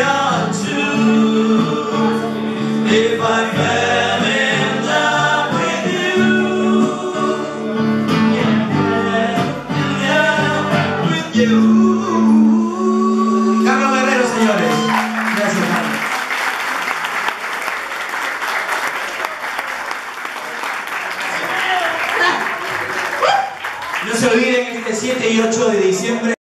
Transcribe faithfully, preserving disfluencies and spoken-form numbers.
are true. If I fell in love with you, yeah, with you. Carlos Guerrero, señores. Gracias, Carlos. No se olviden, este siete y ocho de diciembre